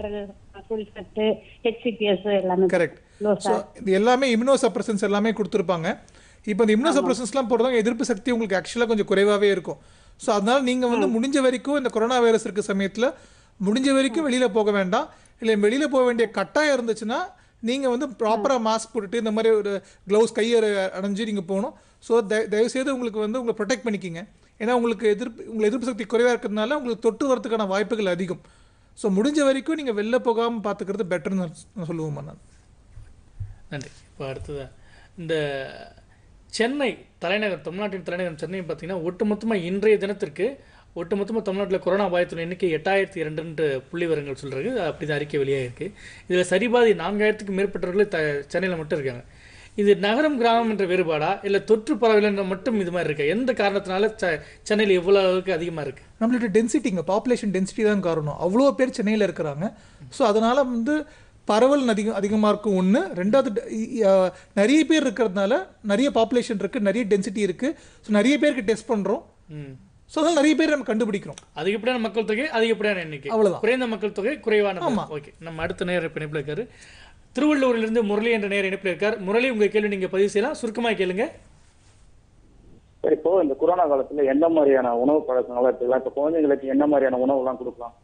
கரெக்ட். ஸோ இது எல்லாமே இம்னோ சப்ரஷன்ஸ் எல்லாமே கொடுத்துருப்பாங்க. இப்போ இந்த இம்னோ சப்ரஷன்ஸ்லாம் போடுறதாங்க எதிர்ப்பு சக்தி உங்களுக்கு ஆக்சுவலாக கொஞ்சம் குறைவாகவே இருக்கும். ஸோ அதனால நீங்கள் வந்து முடிஞ்ச வரைக்கும் இந்த கொரோனா வைரஸ் இருக்க சமயத்தில் முடிஞ்ச வரைக்கும் வெளியில் போக வேண்டாம். இல்லை வெளியில் போக வேண்டிய கட்டாயம் இருந்துச்சுன்னா நீங்கள் வந்து ப்ராப்பராக மாஸ்க் போட்டுட்டு இந்த மாதிரி ஒரு க்ளவுஸ் கையை அடைஞ்சு நீங்கள் போகணும். ஸோ தய தயவுசெய்து உங்களுக்கு வந்து உங்களை ப்ரொடெக்ட் பண்ணிக்கிங்க. ஏன்னா உங்களுக்கு எதிர்ப்பு உங்களுக்கு எதிர்ப்பு சக்தி குறைவாக இருக்கிறதுனால உங்களுக்கு தொட்டு வரதுக்கான வாய்ப்புகள் அதிகம். ஸோ முடிஞ்ச வரைக்கும் நீங்கள் வெளில போகாமல் பார்த்துக்கிறது பெட்டர்னு நான் சொல்லுவோம்மா நான். நன்றி. இப்போ அடுத்தது இந்த சென்னை தலைநகர், தமிழ்நாட்டின் தலைநகர் சென்னை பார்த்தீங்கன்னா ஒட்டுமொத்தமாக இன்றைய தினத்திற்கு ஒட்டுமொத்தமாக தமிழ்நாட்டில் கொரோனா பாதித்தின் எண்ணிக்கை எட்டாயிரத்தி இரண்டு புள்ளி விவரங்கள் சொல்கிறது. அப்படி தான் அறிக்கை வெளியாக இருக்குது. இதில் சரிபாதி நான்காயிரத்துக்கு மேற்பட்டவர்கள் த சென்னையில் மட்டும் இருக்காங்க. இது நகரம் கிராமம் என்ற வேறுபாடா இல்லை தொற்று பரவல் மட்டும் இது மாதிரி இருக்கு? எந்த காரணத்தினால சென்னையில் எவ்வளோ அளவுக்கு அதிகமாக இருக்குது? நம்மளோட டென்சிட்டிங்க, பாப்புலேஷன் டென்சிட்டி தான் காரணம். அவ்வளோ பேர் சென்னையில் இருக்கிறாங்க. ஸோ அதனால் வந்து பரவல் அதிகம் அதிகமாக இருக்கும் ஒன்று. ரெண்டாவது நிறைய பேர் இருக்கிறதுனால நிறைய பாப்புலேஷன் இருக்குது, நிறைய டென்சிட்டி இருக்குது. ஸோ நிறைய பேருக்கு டெஸ்ட் பண்ணுறோம். ஸோ அதனால் நிறைய பேர் நம்ம கண்டுபிடிக்கிறோம். அதிகப்படியான மக்கள் தொகை, அதிகப்படியான எண்ணிக்கை, அவ்வளோதான். குறைந்த மக்கள் தொகை, குறைவான. ஓகே, நம்ம அடுத்த நேர இணைப்பில் இருக்காரு. திருவள்ளூரிலிருந்து முரளி என்ற நேர இணைப்பில் இருக்கார். முரளி, உங்கள் கேள்வி நீங்கள் பதிவு செய்யலாம், சுருக்கமாக கேளுங்க. இப்போ இந்த கொரோனா காலத்தில் எந்த மாதிரியான உணவு பழக்கங்களை எடுத்துக்கலாம்? இப்போ குழந்தைங்களுக்கு என்ன மாதிரியான உணவுலாம் கொடுக்கலாம்?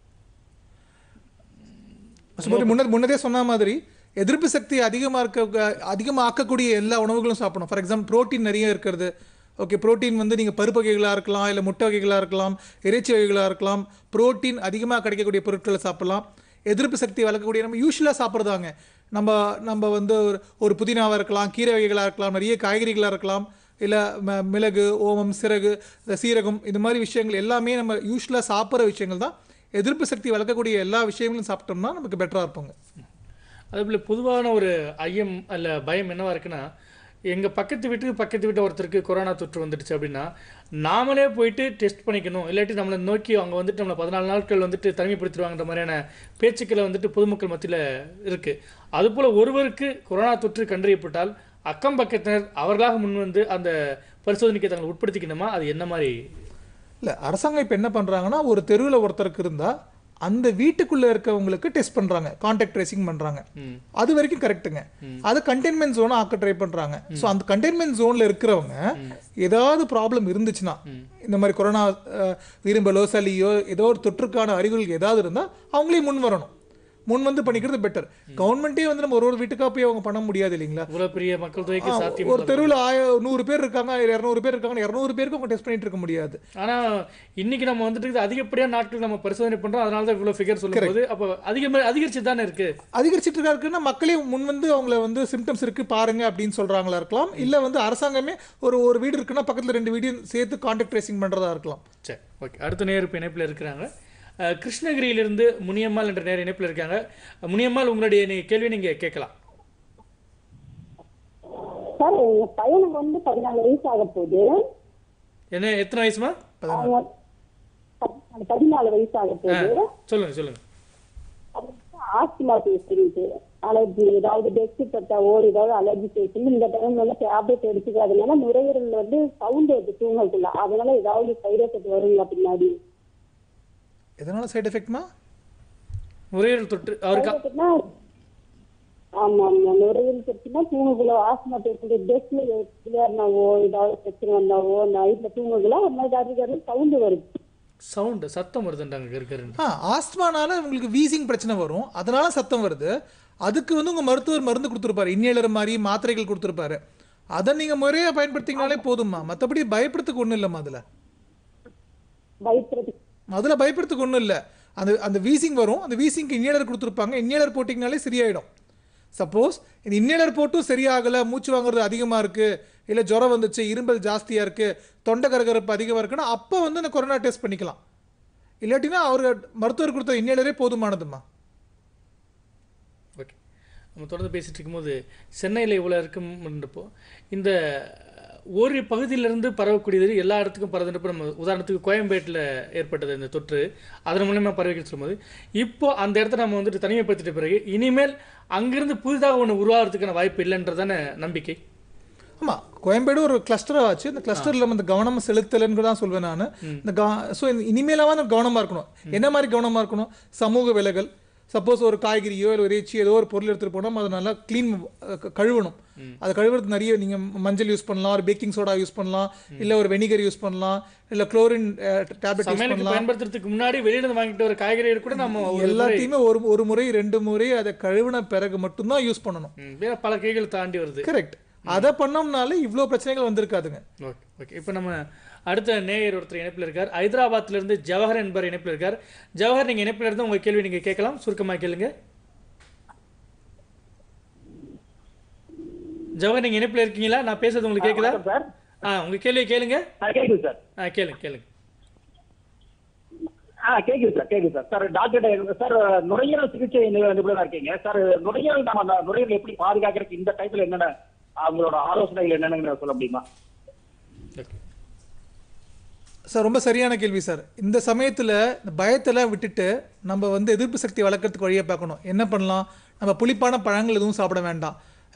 முன்னே முன்னதே சொன்ன மாதிரி எதிர்ப்பு சக்தி அதிகமாக இருக்க அதிகமாக ஆக்கக்கூடிய எல்லா உணவுகளும் சாப்பிடணும். ஃபார் எக்ஸாம்பிள் ப்ரோட்டீன் நிறைய இருக்கிறது. ஓகே, ப்ரோட்டீன் வந்து நீங்கள் பருப்பு வகைகளாக இருக்கலாம், இல்லை முட்டை வகைகளாக இருக்கலாம், இறைச்சி வகைகளாக இருக்கலாம். ப்ரோட்டீன் அதிகமாக கிடைக்கக்கூடிய பொருட்களை சாப்பிடலாம். எதிர்ப்பு சக்தி வளர்க்கக்கூடிய நம்ம யூஸ்வலாக சாப்பிட்றதாங்க. நம்ம நம்ம வந்து ஒரு ஒரு புதினாவாக இருக்கலாம், கீரை வகைகளாக இருக்கலாம், நிறைய காய்கறிகளாக இருக்கலாம், இல்லை ம மிளகு, ஓமம், சிறகு, சீரகம், இது மாதிரி விஷயங்கள் எல்லாமே நம்ம யூஸ்வலாக சாப்பிட்ற விஷயங்கள் தான். எதிர்ப்பு சக்தி வளர்க்கக்கூடிய எல்லா விஷயங்களும் சாப்பிட்டோம்னா நமக்கு பெட்டராக இருப்பாங்க. அதேபோல் பொதுவான ஒரு ஐயம் அல்ல பயம் என்னவா இருக்குன்னா, எங்கள் பக்கத்து வீட்டுக்கு பக்கத்து வீட்டு ஒருத்தருக்கு கொரோனா தொற்று வந்துடுச்சு அப்படின்னா நாமளே போயிட்டு டெஸ்ட் பண்ணிக்கணும், இல்லாட்டி நம்மளை நோக்கி அவங்க வந்துட்டு நம்மளை பதினாலு நாட்கள் வந்துட்டு தனிமைப்படுத்திடுவாங்கன்ற மாதிரியான பேச்சுக்களை வந்துட்டு பொதுமக்கள் மத்தியில் இருக்குது. அதுபோல் ஒருவருக்கு கொரோனா தொற்று கண்டறியப்பட்டால் அக்கம் பக்கத்தினர் அவர்களாக முன் வந்து அந்த பரிசோதனைக்கு தங்களை உட்படுத்திக்கணுமா? அது என்ன மாதிரி? இல்லை, அரசாங்கம் இப்போ என்ன பண்ணுறாங்கன்னா, ஒரு தெருவில் ஒருத்தருக்கு இருந்தால் அந்த வீட்டுக்குள்ளே இருக்கவங்களுக்கு டெஸ்ட் பண்ணுறாங்க, கான்டாக்ட் ட்ரேசிங் பண்ணுறாங்க. அது வரைக்கும் கரெக்டுங்க. அது கண்டெய்ன்மெண்ட் ஜோனை ஆக்க ட்ரை பண்ணுறாங்க. ஸோ அந்த கண்டெய்ன்மெண்ட் ஜோனில் இருக்கிறவங்க ஏதாவது ப்ராப்ளம் இருந்துச்சுன்னா, இந்த மாதிரி கொரோனா விரும்பலோ சளியோ ஏதோ ஒரு தொற்றுக்கான அறிகுறிகள் ஏதாவது இருந்தால் அவங்களே முன் வரணும். முன் வந்து பண்ணிக்கிறது பெட்டர். கவர்மெண்ட்டே வந்து நம்ம ஒரு ஒரு வீட்டுக்காக போய் அவங்க பண்ண முடியாது இல்லைங்களா? இவ்வளோ பெரிய மக்கள் தொகைக்கு சாத்தியம். ஒரு தெருவில் ஆய நூறு பேர் இருக்காங்க, இரநூறு பேர் இருக்காங்க, இரநூறு பேருக்கு அவங்க டெஸ்ட் பண்ணிட்டு இருக்க முடியாது. ஆனால் இன்னைக்கு நம்ம வந்துட்டு அதிகப்படியான நாட்கள் நம்ம பரிசோதனை பண்ணுறோம். அதனால தான் இவ்வளோ ஃபிகர் சொல்லும்போது அப்போ அதிகமாக அதிகரிச்சு தானே இருக்கு. அதிகரிச்சுட்டு இருக்கா இருக்குன்னா மக்களே முன் வந்து அவங்கள வந்து சிம்டம்ஸ் இருக்கு பாருங்க அப்படின்னு சொல்றாங்களா இருக்கலாம். இல்லை வந்து அரசாங்கமே ஒரு ஒரு வீடு இருக்குன்னா பக்கத்தில் ரெண்டு வீடு சேர்த்து கான்டாக்ட் ட்ரேசிங் பண்ணுறதா இருக்கலாம். சரி, ஓகே. அடுத்த நேரு இணைப்பில் இருக்கிறாங்க. கிருஷ்ணகிரியிலிருந்து முனியம்மாள் என்ற நேர இணைப்பில் இருக்காங்க. முனியம்மாள், உங்களுடைய கேள்வி நீங்க கேட்கலாம். சார், எங்க பையனுக்கு வந்து பதினாலு வயசு ஆக போகுது. என்ன, எத்தனை வயசுமா? பதினாலு வயசு ஆக போகுது. சொல்லுங்க சொல்லுங்க. ஆஸ்துமா பேசுறது, அலர்ஜி, ஏதாவது டெஸ்ட் பட்டாவோ ஏதாவது அலர்ஜி பேசுறது. இந்த டைம் வந்து டேப்லெட் எடுத்துக்காதனால நுரையீரல் வந்து சவுண்ட் எடுத்து தூங்கல. அதனால ஏதாவது சைடு எஃபெக்ட் வருங்களா பின்னாடி? எதனால சைடு எஃபெக்ட்மா? நுரையீரல் தொற்று அவருக்கு. ஆமா ஆமா, நுரையீரல் தொற்றுனா தூங்கக்குள்ள ஆஸ்துமா பேஷண்ட் டெஸ்ட்ல ஏறினாவோ ஏதாவது பிரச்சனை வந்தாவோ நைட்ல தூங்கக்குள்ள ஒரு மாதிரி ஏதாவது சவுண்ட் வருது. சவுண்ட் சத்தம் வருதுன்றாங்க இருக்கிறது. ஆ, ஆஸ்துமானால உங்களுக்கு வீசிங் பிரச்சனை வரும், அதனால சத்தம் வருது. அதுக்கு வந்து உங்க மருத்துவர் மருந்து கொடுத்துருப்பாரு, இன்னேலர் மாதிரி மாத்திரைகள் கொடுத்துருப்பாரு. அதை நீங்க முறையா பயன்படுத்தினாலே போதும்மா. மற்றபடி பயப்படுறதுக்கு ஒன்றும் இல்லைம்மா. அதில் பயப்படுறதுக்கு அதில் பயப்படுறதுக்கு ஒன்றும் இல்லை. அந்த அந்த வீசிங் வரும், அந்த வீசிங்க்கு இன்னேலர் கொடுத்துருப்பாங்க. இன்னேலர் போட்டிங்கனாலே சரியாயிடும். சப்போஸ் இந்த இன்னேலர் போட்டும் சரியாகலை, மூச்சு வாங்குறது அதிகமாக இருக்குது, இல்லை ஜுரம் வந்துச்சு, இரும்பல் ஜாஸ்தியாக இருக்குது, தொண்டை கரகரப்பு அதிகமாக இருக்குன்னா அப்போ வந்து அந்த கொரோனா டெஸ்ட் பண்ணிக்கலாம். இல்லாட்டினா அவர் மருத்துவர் கொடுத்த இன்னேலரே போதுமானதுமா. ஓகே, நம்ம தொடர்ந்து பேசிகிட்டு இருக்கும்போது சென்னையில் இவ்வளோ இருக்குன்றப்போ இந்த ஒரு பகுதியிலிருந்து பரவக்கூடியது எல்லா இடத்துக்கும் பரவுதுன்றப்போ நம்ம உதாரணத்துக்கு கோயம்பேட்டில் ஏற்பட்டது இந்த தொற்று அதன் மூலமாக பரவிக்கிட்டு சொல்லும்போது இப்போ அந்த இடத்த நம்ம வந்துட்டு தனிமைப்படுத்திட்ட பிறகு இனிமேல் அங்கிருந்து புதிதாக ஒன்று உருவாகிறதுக்கான வாய்ப்பு இல்லைன்றதான நம்பிக்கை. ஆமாம், கோயம்பேடு ஒரு கிளஸ்டராக ஆச்சு. இந்த கிளஸ்டரில் நம்ம இந்த கவனம் செலுத்தலைன்னு தான் சொல்வேன் நான். இந்த க ஸோ இனிமேலாவது கவனமாக இருக்கணும். என்ன மாதிரி கவனமாக இருக்கணும்? சமூக விலகல். சப்போஸ் ஒரு காய்கறியோ இல்லை ஒரு இறைச்சி ஏதோ ஒரு பொருள் எடுத்துகிட்டு போனோம், அதை நல்லா க்ளீன் கழுவணும். அதை கழுவுறது நிறைய நீங்கள் மஞ்சள் யூஸ் பண்ணலாம், ஒரு பேக்கிங் சோடா யூஸ் பண்ணலாம், இல்லை ஒரு வெனிகர் யூஸ் பண்ணலாம், இல்லை குளோரின் டேப்லெட் யூஸ் பண்ணலாம். பயன்படுத்துறதுக்கு முன்னாடி வெளியில வாங்கிட்டு ஒரு காய்கறி கூட நம்ம எல்லாத்தையுமே ஒரு ஒரு முறை ரெண்டு முறை அதை கழுவின பிறகு மட்டும்தான் யூஸ் பண்ணணும். பல கைகள் தாண்டி வருது. கரெக்ட். அதை பண்ணோம்னாலே இவ்வளோ பிரச்சனைகள் வந்திருக்காதுங்க. ஓகே ஓகே இப்போ நம்ம அடுத்த நேயர் ஒருத்தர் இணைப்பில் இருக்கார். ஹைதராபாத்லேருந்து ஜவஹர் என்பவர் இணைப்பில் இருக்கார். ஜவஹர், நீங்கள் இணைப்பில் இருந்து உங்கள் கேள்வி நீங்கள் கேட்கலாம், சுருக்கமாக கேளுங்க. ஜவஹர், நீங்கள் இணைப்பில் இருக்கீங்களா? நான் பேசுறது உங்களுக்கு கேட்குதா? சார், ஆ உங்கள் கேள்வியை கேளுங்க. கேட்குது சார். ஆ கேளுங்க கேளுங்க. ஆ கேட்குது சார், கேட்குது சார். சார் டாக்டர் சார், நுரையீரல் சிகிச்சை நிபுணராக இருக்கீங்க சார். நுரையீரல் நம்ம நுரையீரல் எப்படி பாதுகாக்கிறதுக்கு இந்த டைப்ல என்னென்ன அவங்களோட ஆலோசனைகள் என்னென்னு சொல்ல முடியுமா சார்? ரொம்ப சரியான கேள்வி சார். இந்த சமயத்தில் இந்த பயத்தெல்லாம் விட்டுட்டு நம்ம வந்து எதிர்ப்பு சக்தி வளர்க்குறதுக்கு வழியை பார்க்கணும். என்ன பண்ணலாம்? நம்ம புளிப்பான பழங்கள் எதுவும் சாப்பிட வேண்டாம்.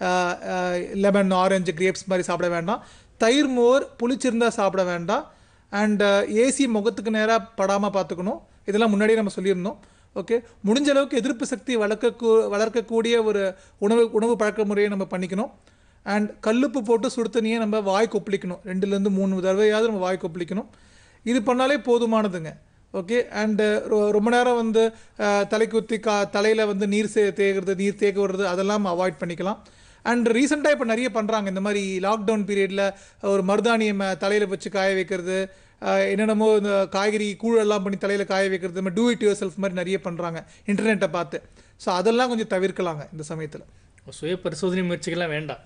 லெமன், ஆரஞ்சு, கிரேப்ஸ் மாதிரி சாப்பிட வேண்டாம். தயிர் மோர் புளிச்சிருந்தால் சாப்பிட வேண்டாம். அண்ட் ஏசி முகத்துக்கு நேராக படாமல் பார்த்துக்கணும். இதெல்லாம் முன்னாடியே நம்ம சொல்லியிருந்தோம். ஓகே, முடிஞ்ச அளவுக்கு எதிர்ப்பு சக்தி வளர்க்க வளர்க்கக்கூடிய ஒரு உணவு உணவு பழக்க முறையை நம்ம பண்ணிக்கணும். அண்ட் கல்லுப்பு போட்டு சுடு தண்ணியை நம்ம வாய் கொப்பளிக்கணும். ரெண்டுலேருந்து மூணு தடவையாவது நம்ம வாய் கொப்பளிக்கணும். இது பண்ணாலே போதுமானதுங்க. ஓகே, அண்டு ரொம்ப நேரம் வந்து தலை குத்தி கா தலையில் வந்து நீர் சே தேக்கிறது நீர் தேக்க விடுறது அதெல்லாம் அவாய்ட் பண்ணிக்கலாம். அண்ட் ரீசெண்டாக இப்போ நிறைய பண்ணுறாங்க. இந்த மாதிரி லாக்டவுன் பீரியடில் ஒரு மருதாணியை தலையில் வச்சு காய வைக்கிறது, என்னென்னமோ இந்த காய்கறி கூழெல்லாம் பண்ணி தலையில் காய வைக்கிறது, இந்த மாதிரி டூ இட் யுவர் செல்ஃப் மாதிரி நிறைய பண்ணுறாங்க இன்டர்நெட்டை பார்த்து. ஸோ அதெல்லாம் கொஞ்சம் தவிர்க்கலாங்க இந்த சமயத்தில். சுய பரிசோதனை முயற்சிகள்லாம் வேண்டாம்.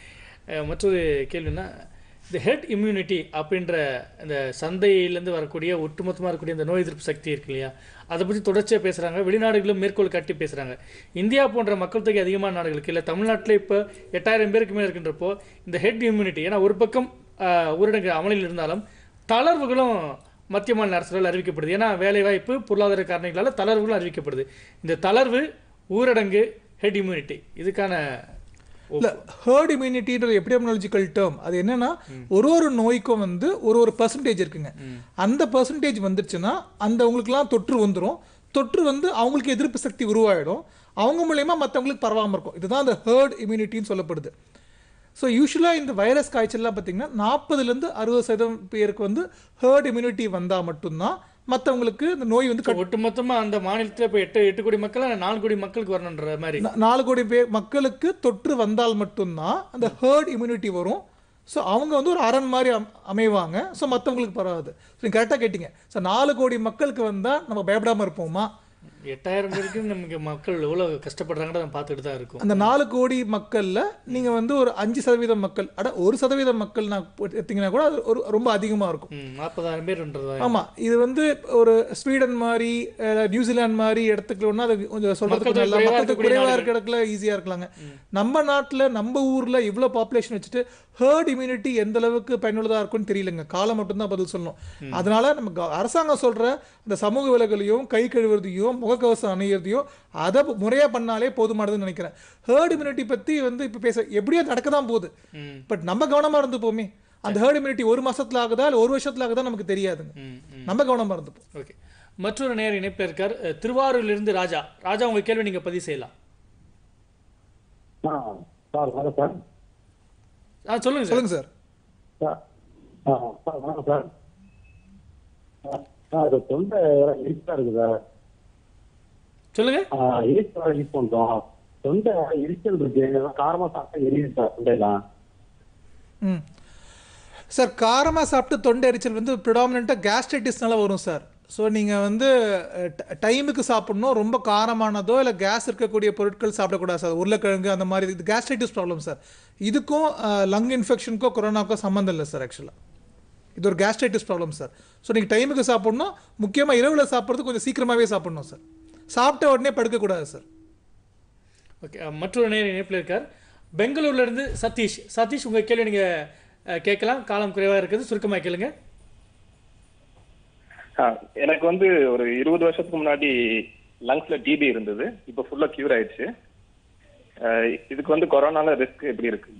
மற்றொரு கேள்வின்னா, இந்த ஹெட் இம்யூனிட்டி அப்படின்ற இந்த சந்தையிலேருந்து வரக்கூடிய ஒட்டுமொத்தமாக இருக்கக்கூடிய இந்த நோய் எதிர்ப்பு சக்தி இருக்கு இல்லையா, அதை பற்றி தொடர்ச்சியாக பேசுகிறாங்க. வெளிநாடுகளும் மேற்கோள் காட்டி பேசுகிறாங்க. இந்தியா போன்ற மக்கள் தொகை அதிகமான நாடுகளுக்கு இல்லை, தமிழ்நாட்டில் இப்போ எட்டாயிரம் பேருக்கு மேலே இருக்கின்றப்போ இந்த ஹெட் இம்யூனிட்டி, ஏன்னா ஒரு பக்கம் ஊரடங்கு அமலில் இருந்தாலும் தளர்வுகளும் மத்திய மாநில அரசுகளால் அறிவிக்கப்படுது. ஏன்னா வேலைவாய்ப்பு, பொருளாதார காரணங்களால் தளர்வுகளும் அறிவிக்கப்படுது. இந்த தளர்வு, ஊரடங்கு, ஹெட் இம்யூனிட்டி, இதுக்கான இல்லை ஹேர்ட் இம்யூனிட்டின்ற எபிடெமியாலஜிக்கல் டேர்ம் அது என்னன்னா, ஒரு ஒரு நோய்க்கும் வந்து ஒரு ஒரு பர்சன்டேஜ் இருக்குங்க. அந்த பர்சன்டேஜ் வந்துருச்சுன்னா அந்த அவங்களுக்குலாம் தொற்று வந்துடும். தொற்று வந்து அவங்களுக்கு எதிர்ப்பு சக்தி உருவாயிடும். அவங்க மூலயமா மற்றவங்களுக்கு பரவாமல் இருக்கும். இதுதான் அந்த ஹேர்ட் இம்யூனிட்டின்னு சொல்லப்படுது. ஸோ யூஸ்வலாக இந்த வைரஸ் காய்ச்சல்லாம் பார்த்தீங்கன்னா நாற்பதுலேருந்து அறுபது சதவீதம் பேருக்கு வந்து ஹேர்ட் இம்யூனிட்டி வந்தால் மட்டும்தான் மற்றவங்களுக்கு இந்த நோய் வந்து ஒட்டுமொத்தமாக அந்த மாநிலத்தில் இப்போ எட்டு எட்டு கோடி மக்கள் நாலு கோடி மக்களுக்கு வரணுன்ற மாதிரி நாலு கோடி பேர் மக்களுக்கு தொற்று வந்தால் மட்டும்தான் அந்த ஹேர்ட் இம்யூனிட்டி வரும். ஸோ அவங்க வந்து ஒரு அரண் மாதிரி அமைவாங்க. ஸோ மற்றவங்களுக்கு பரவாது. ஸோ நீங்கள் கரெக்டாக கேட்டிங்க. ஸோ நாலு கோடி மக்களுக்கு வந்தால் நம்ம பயப்படாமல் இருப்போமா? எட்டாயிரம் பேருக்கு நமக்கு மக்கள் எவ்வளோ கஷ்டப்படுறாங்கன்னு நம்ம பார்த்துட்டு தான் இருக்கும். அந்த நாலு கோடி மக்களில் நீங்கள் வந்து ஒரு அஞ்சு சதவீதம் மக்கள் அட ஒரு சதவீதம் மக்கள் நான் எடுத்தீங்கன்னா கூட அது ஒரு ரொம்ப அதிகமாக இருக்கும். நாற்பதாயிரம் பேர்ன்றது. ஆமாம், இது வந்து ஒரு ஸ்வீடன் மாதிரி நியூசிலாந்து மாதிரி இடத்துக்குன்னா அது கொஞ்சம் சொல்கிறதுக்கு நல்லா மக்களுக்கு குறைவாக இருக்க இடத்துல ஈஸியாக இருக்கலாங்க. நம்ம நாட்டில் நம்ம ஊரில் இவ்வளோ பாப்புலேஷன் வச்சுட்டு ஹேர்ட் இம்யூனிட்டி எந்த அளவுக்கு பயனுள்ளதாக இருக்கும்னு தெரியலங்க. காலம் மட்டும்தான் பதில் சொல்லணும். அதனால நம்ம அரசாங்கம் சொல்கிற இந்த சமூக விலகலையும் கை கழுவுறதையும் முகக்கவசம் அணியறதையும் அதை முறையாக பண்ணாலே போதுமானதுன்னு நினைக்கிறேன். ஹேர்ட் இம்யூனிட்டி பற்றி வந்து இப்போ பேச எப்படியோ நடக்க தான் போகுது. பட் நம்ம கவனமாக இருந்துப்போமே. அந்த ஹேர்ட் இம்யூனிட்டி ஒரு மாசத்துல ஆகுதா இல்லை ஒரு வருஷத்துல ஆகுதா நமக்கு தெரியாதுங்க. நம்ம கவனமாக இருந்துப்போம். ஓகே, மற்றொரு நேர் இணைப்பில் இருக்கார். திருவாரூரிலிருந்து ராஜா. ராஜா, உங்கள் கேள்வி நீங்கள் பதிவு செய்யலாம். ஆ சொல்லுங்க சொல்லுங்க சார். சார் தொண்டை இருக்கா இருக்குதா? சொல்லுங்க. யூஸ் பண்றோம். தொண்டை எரிச்சல் இருக்கு. காரமா சாப்பிட்டா எரியுது சார் தொண்டைலாம். ம் சார், காரமாக சாப்பிட்டு தொண்டை எரிச்சல் வந்து ப்ரிடாமினெண்ட்டாக கேஸ்ட்ரைட்டிஸ்னால வரும் சார். ஸோ நீங்கள் வந்து டைமுக்கு சாப்பிட்ணும். ரொம்ப காரமானதோ இல்லை கேஸ் இருக்கக்கூடிய பொருட்கள் சாப்பிடக்கூடாது சார். உருளைக்கிழங்கு அந்த மாதிரி இது கேஸ்ட்ரைட்டிஸ் ப்ராப்ளம் சார். இதுக்கும் லங் இன்ஃபெக்ஷனுக்கோ கொரோனாக்கோ சம்மந்தம் இல்லை சார் ஆக்சுவலாக. இது ஒரு கேஸ்ட்ரைட்டிஸ் ப்ராப்ளம் சார். ஸோ நீங்கள் டைமுக்கு சாப்பிட்ணும், முக்கியமாக இரவில் சாப்பிட்றது கொஞ்சம் சீக்கிரமாகவே சாப்பிட்ணும் சார். சாப்பிட்ட உடனே படுக்கக்கூடாது சார். ஓகே, மற்றொரு நேரம் இணைப்பில் இருக்கார் பெங்களூர்லேருந்து சதீஷ். சதீஷ், உங்கள் கேள்வி நீங்கள் கேட்கலாம், காலம் குறைவாக இருக்குது, சுருக்கமாக கேளுங்க. எனக்கு வந்து ஒரு இருபது வருஷத்துக்கு முன்னாடி லங்ஸ்ல டிபி இருந்தது, இப்போ ஃபுல்லா கியூர் ஆயிடுச்சு. இதுக்கு வந்து கொரோனால ரிஸ்க் எப்படி இருக்கு?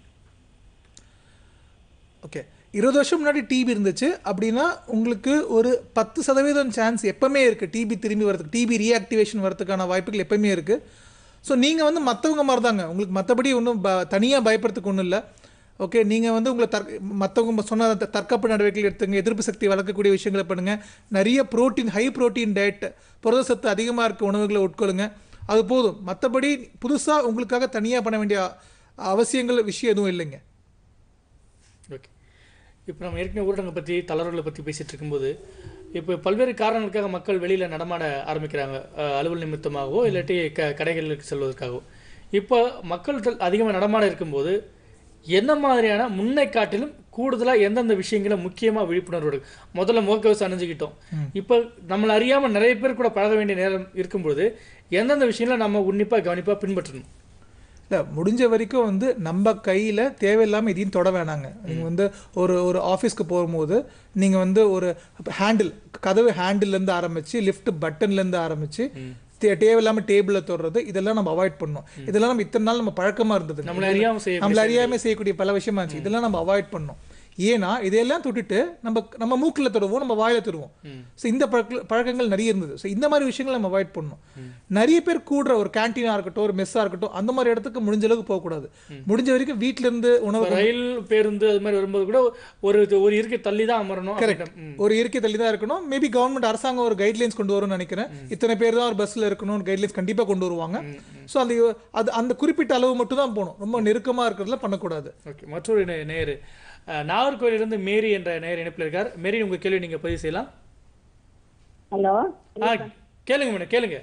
ஓகே, இருபது வருஷம் முன்னாடி டிபி இருந்துச்சு அப்படின்னா உங்களுக்கு ஒரு பத்து சதவீதம் சான்ஸ் எப்பவுமே இருக்குது டிபி திரும்பி வரதுக்கு, டிபி ரீஆக்டிவேஷன் வரதுக்கான வாய்ப்புகள் எப்பவுமே இருக்குது. ஸோ நீங்கள் வந்து மற்றவங்க மாதிரி தாங்க, உங்களுக்கு மற்றபடி ஒன்றும் ப தனியாக பயப்படுறதுக்கு ஒன்றும் இல்லை. ஓகே, நீங்கள் வந்து உங்களை தற் மற்றவங்க சொன்ன தற்காப்பு நடவடிக்கைகள் எடுத்துங்க, எதிர்ப்பு சக்தி வளர்க்கக்கூடிய விஷயங்களை பண்ணுங்கள், நிறைய ப்ரோட்டீன் ஹை ப்ரோட்டீன் டயட், புரதசத்து அதிகமாக இருக்க உணவுகளை உட்கொள்ளுங்க, அது போதும். மற்றபடி புதுசாக உங்களுக்காக தனியாக பண்ண வேண்டிய அவசியங்கள் விஷயம் எதுவும் இல்லைங்க. ஓகே, இப்போ நம்ம ஏற்கனவே ஊரடங்கை பற்றி தளர்வுகளை பற்றி பேசிகிட்டு இருக்கும்போது இப்போ பல்வேறு காரணங்களுக்காக மக்கள் வெளியில் நடமாட ஆரம்பிக்கிறாங்க, அலுவல் நிமித்தமாகவோ இல்லாட்டி க கடைகளுக்கு செல்வதற்காகவோ. இப்போ மக்கள் அதிகமாக நடமாட இருக்கும்போது என்ன மாதிரியான முன்னை காட்டிலும் கூடுதலாக எந்தெந்த விஷயங்களை முக்கியமாக விழிப்புணர்வு இருக்கு? முதல்ல முகக்கவசம் அணிஞ்சுக்கிட்டோம், இப்போ நம்மளை அறியாமல் நிறைய பேர் கூட பழக வேண்டிய நேரம் இருக்கும்போது எந்தெந்த விஷயங்களை நம்ம உன்னிப்பாக கவனிப்பாக பின்பற்றணும்? இல்லை, முடிஞ்ச வரைக்கும் வந்து நம்ம கையில் தேவையில்லாமல் இதையும் தொட வேணாங்க. நீங்கள் வந்து ஒரு ஒரு ஆஃபீஸ்க்கு போகும்போது நீங்கள் வந்து ஒரு ஹேண்டில், கதவு ஹேண்டில்லேருந்து ஆரம்பித்து லிஃப்ட் பட்டன்லேருந்து ஆரம்பித்து தே தேவையில்லாமல் டேபிளில் தொடுறது, இதெல்லாம் நம்ம அவாய்ட் பண்ணணும். இதெல்லாம் நம்ம இத்தனை நாள் நம்ம பழக்கமாக இருந்தது, நம்மளை அறியாமல் செய்ய நம்மளை அறியாமல் செய்யக்கூடிய பல விஷயமா இருந்துச்சு. இதெல்லாம் நம்ம அவாய்ட் பண்ணணும். ஏன்னா இதையெல்லாம் தொட்டுட்டு நம்ம நம்ம மூக்கில் தொடுவோம், நம்ம வாயில் தொடுவோம். ஸோ இந்த பழக்க பழக்கங்கள் நிறைய இருந்தது. ஸோ இந்த மாதிரி விஷயங்கள் நம்ம அவாய்ட் பண்ணணும். நிறைய பேர் கூடுற ஒரு கேன்டீனாக இருக்கட்டும், ஒரு மெஸ்ஸாக இருக்கட்டும், அந்த மாதிரி இடத்துக்கு முடிஞ்ச அளவுக்கு போகக்கூடாது. முடிஞ்ச வரைக்கும் வீட்டிலேருந்து உணவு, ரயில் பேருந்து அது மாதிரி வரும்போது கூட ஒரு ஒரு இருக்கை தள்ளி தான் அமரணும். கரெக்ட், ஒரு இருக்கை தள்ளி தான் இருக்கணும். மேபி கவர்மெண்ட் அரசாங்கம் ஒரு கைட்லைன்ஸ் கொண்டு வரும்னு நினைக்கிறேன். இத்தனை பேர் தான் ஒரு பஸ்ஸில் இருக்கணும், கைட்லைன்ஸ் கண்டிப்பாக கொண்டு வருவாங்க. ஸோ அந்த அது அந்த குறிப்பிட்ட அளவு மட்டும் தான் போகணும், ரொம்ப நெருக்கமாக இருக்கிறதுல பண்ணக்கூடாது. ஓகே, மற்றொரு நேரு நாகர்கோவிலிருந்து மேரி என்ற நேர் இணைப்பில் இருக்கார். மேரி, உங்க கேள்வி நீங்க பதிவு செய்யலாம். ஹலோ, கேளுங்க மேடம், கேளுங்க.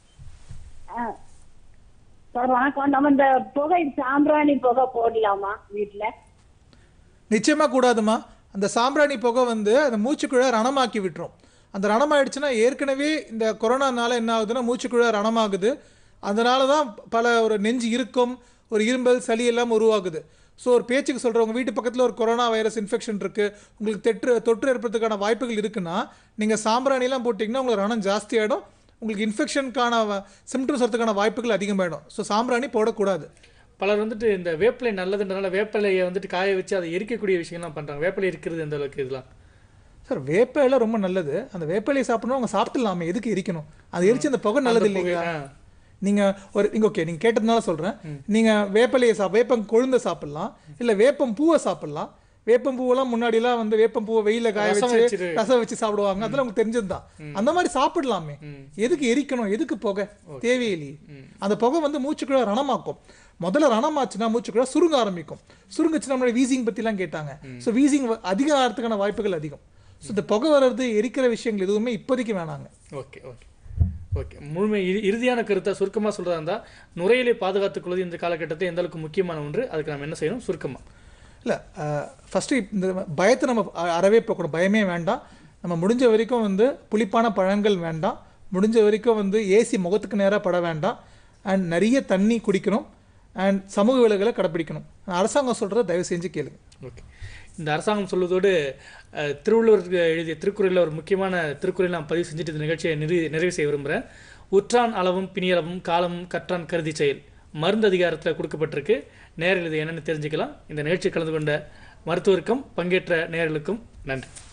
சார் வணக்கம். நம்ம இந்த புகை சாம்பிராணி புகை போடலாமா வீட்டுல? நிச்சயமா கூடாதுமா. அந்த சாம்பிராணி புகை வந்து அந்த மூச்சுக்குழா ரணமாக்கி விட்டுரும். அந்த ரணமாயிடுச்சுன்னா ஏற்கனவே இந்த கொரோனானால என்ன ஆகுதுன்னா மூச்சுக்குழா ரணமாகுது. அதனால தான் பல ஒரு நெஞ்சு இறுக்கம், ஒரு இரும்பல், சளி எல்லாம் உருவாகுது. ஸோ ஒரு பேச்சுக்கு சொல்கிறவங்க வீட்டு பக்கத்தில் ஒரு கொரோனா வைரஸ் இன்ஃபெக்ஷன் இருக்குது, உங்களுக்கு தொற்று தொற்று ஏற்படுறதுக்கான வாய்ப்புகள் இருக்குன்னா நீங்கள் சாம்பிராணிலாம் போட்டிங்கன்னா உங்களுக்கு ரணம் ஜாஸ்தியாகிடும், உங்களுக்கு இன்ஃபெக்ஷனுக்கான சிம்டம்ஸ் வரதுக்கான வாய்ப்புகள் அதிகமாகிடும். ஸோ சாம்பிராணி போடக்கூடாது. பலர் வந்துட்டு இந்த வேப்பிலை நல்லதுன்றனால வேப்பிலையை வந்துட்டு காய வச்சு அதை எரிக்கக்கூடிய விஷயம்லாம் பண்ணுறாங்க. வேப்பிலை இருக்கிறது எந்த அளவுக்கு இதெல்லாம்? சார் வேப்பிலை ரொம்ப நல்லது. அந்த வேப்பிலையை சாப்பிடணும், அவங்க சாப்பிட்டுலாமே, எதுக்கு எரிக்கணும்? அது எரிச்சு அந்த புகை நல்லது இல்லைங்களா? நீங்கள் ஒரு நீங்கள் ஓகே நீங்கள் கேட்டதுனால சொல்கிறேன். நீங்கள் வேப்பிலையை சாப்பிட வேப்பம் கொழுந்த சாப்பிட்லாம், இல்லை வேப்பம் பூவை சாப்பிட்லாம். வேப்பம் பூவெல்லாம் முன்னாடிலாம் வந்து வேப்பம் பூவை வெயில காய வச்சு ரசம் வச்சு சாப்பிடுவாங்க, அதெல்லாம் உங்களுக்கு தெரிஞ்சது தான். அந்த மாதிரி சாப்பிடலாமே, எதுக்கு எரிக்கணும், எதுக்கு புகை? தேவையில்லையே. அந்த புகை வந்து மூச்சுக்குழா ரணமாக்கும். முதல்ல ரணமாச்சுன்னா மூச்சுக்குழா சுருங்க ஆரம்பிக்கும். சுருங்குச்சுன்னா நம்மளுடைய வீசிங் பற்றிலாம் கேட்டாங்க. ஸோ வீசிங் அதிகம் ஆகிறதுக்கான வாய்ப்புகள் அதிகம். ஸோ இந்த புகை வர்றது, எரிக்கிற விஷயங்கள் எதுவுமே இப்போதைக்கு வேணாங்க. ஓகே ஓகே ஓகே முழுமை இறுதியான கருத்தை சுருக்கமாக சொல்கிறதா இருந்தால், நுரையீரலை பாதுகாத்துக்கொள்வது இந்த காலகட்டத்தில் எந்த அளவுக்கு முக்கியமான ஒன்று, அதுக்கு நம்ம என்ன செய்யணும் சுருக்கமாக? இல்லை, ஃபஸ்ட்டு இந்த பயத்தை நம்ம அறவே போகணும், பயமே வேண்டாம். நம்ம முடிஞ்ச வரைக்கும் வந்து புளிப்பான பழங்கள் வேண்டாம், முடிஞ்ச வரைக்கும் வந்து ஏசி முகத்துக்கு நேராக பட வேண்டாம், அண்ட் நிறைய தண்ணி குடிக்கணும், அண்ட் சமூக விலகுகளை கடைப்பிடிக்கணும். அரசாங்கம் சொல்கிறத தயவு செஞ்சு கேளுங்க. ஓகே, இந்த அரசாங்கம் சொல்வதோடு திருவள்ளுவர் எழுதிய திருக்குறளில் ஒரு முக்கியமான திருக்குறள் நான் பதிவு செஞ்சுட்டு இந்த நிகழ்ச்சியை நிறைவு நிறைவு செய்ய விரும்புகிறேன். உற்றான் அளவும் பிணியளவும் காலமும் கற்றான் கருதி செயல் மருந்து அதிகாரத்தில் கொடுக்கப்பட்டிருக்கு. நேரில் இது என்னென்னு தெரிஞ்சுக்கலாம். இந்த நிகழ்ச்சி கலந்து கொண்ட மருத்துவருக்கும் பங்கேற்ற நேயர்களுக்கும் நன்றி.